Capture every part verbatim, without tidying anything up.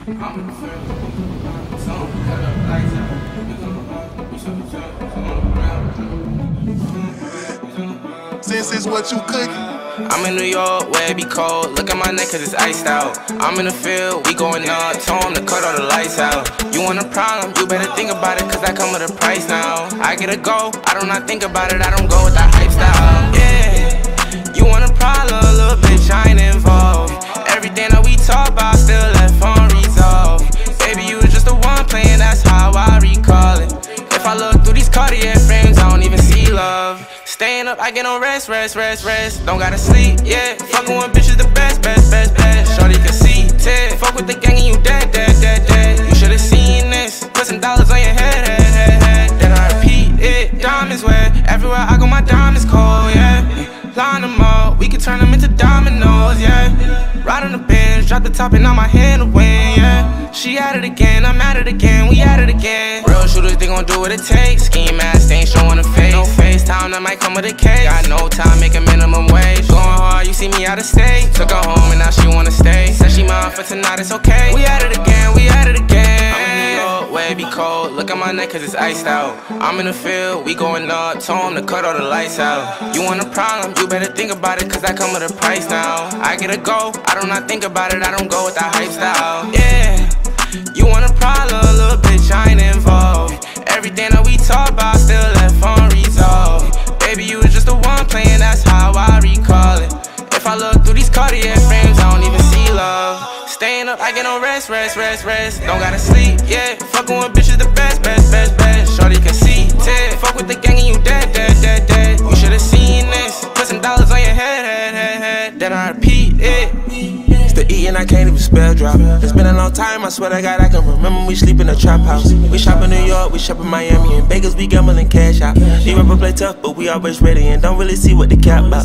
Since it's what you cooking. I'm in New York, where it be cold. Look at my neck cause it's iced out. I'm in the field, we going up. Told him to cut all the lights out. You want a problem, you better think about it cause I come with a price now. I get a go, I do not think about it, I don't go with that hype style. Yeah, you want a problem, a little bitch, I ain't involved. Everything that we talk about still left unresolved. Baby, you was just the one playing, that's how I recall it. If I look through these Cartier frames, I don't even see love. Staying up, I get no rest, rest, rest, rest. Don't gotta sleep, yeah. Fucking with bitches the best, best, best, best. Shorty can see, Ted. Fuck with the gang and you dead, dead, dead, dead. You should've seen this. Put some dollars on your head, head, head, head. Then I repeat it. Diamonds wet. Everywhere I go, my diamonds cold, yeah. Line them up, we can turn them into dominoes, yeah. Ride on the bench, drop the top and on my hand to win, yeah. She at it again, I'm at it again, we at it again. Real shooters, they gon' do what it takes. Scheme ass, they ain't showing a face. No FaceTime, that might come with a case. Got no time, make a minimum wage. Going hard, you see me out of state. Took her home and now she wanna stay. Said she mine for tonight, it's okay. We at it again, we at it again. I'm in New York, where it be cold. Look at my neck cause it's iced out. I'm in the field, we going up. Told him to cut all the lights out. You want a problem, you better think about it cause I come with a price now. I get a go, I do not think about it, I don't go with that hype style. Yeah, you want a problem, a little bitch, I ain't involved. Everything that we talk about still left unresolved. Baby, you was just the one playing, that's how I recall it. If I look through these Cartier frames, I don't even see love. Staying up, I get no rest, rest, rest, rest. Don't gotta sleep, yeah. Fucking with bitches the best, best, best, best. Shorty can see, Ted. Fuck with the gang and you dead, dead, dead, dead. You should've seen this. Put some dollars on your head, head, head, head. Then I repeat it. Still eating, I can't even spell drop. It's been a long time, I swear to God, I can remember we sleep in a trap house. We shop in New York, we shop in Miami. In Vegas, we gambling cash out. These rappers play tough, but we always ready and don't really see what they cap about.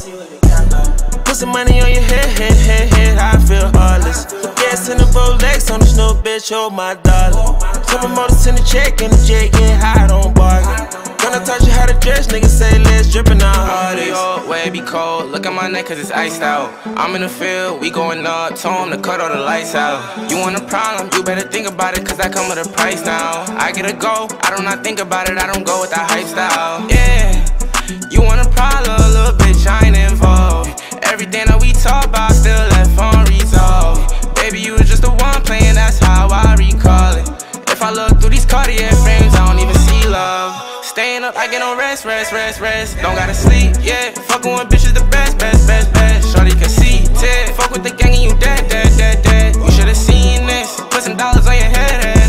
Put some money on your head, head, head, head, I feel heartless. Gas in the Rolex on the snow, bitch, hold my dollar. Some promoters in the check and the jet get high, don't bargain. Gonna touch you how to dress, niggas say let's drippin' our hardest. York, where it be cold. Look at my neck cause it's iced out. I'm in the field, we going up. Told him to cut all the lights out. You want a problem, you better think about it cause I come with a price now. I get a go, I do not think about it, I don't go with that hype style. Yeah, you want a problem, a little bitch, I ain't involved. Everything that we talk about still left unresolved. Baby, you was just the one playing, that's how I recall it. If I look through these Cartier frames, I don't even see love. Staying up, I get no rest, rest, rest, rest. Don't gotta sleep, yeah. Fucking with bitches the best, best, best, best. Shorty can see, Ted. Fuck with the gang and you dead, dead, dead, dead. You should've seen this. Put some dollars on your head, head.